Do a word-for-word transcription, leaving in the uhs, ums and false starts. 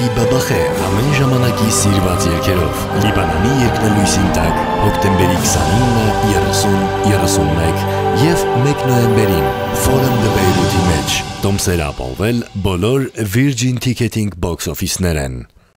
Պիտի բաբախեր ամեն ժամանակի սիրված երկերով Լիբանանի երկնելույսին տակ հոկտեմբերի քսանինը, երեսուն, երեսունմեկ և մեկ նոյեմբերին Forum de Beirut-ի մեջ տոմսեր ապահովել բոլոր Virgin Ticketing box office-ներ են։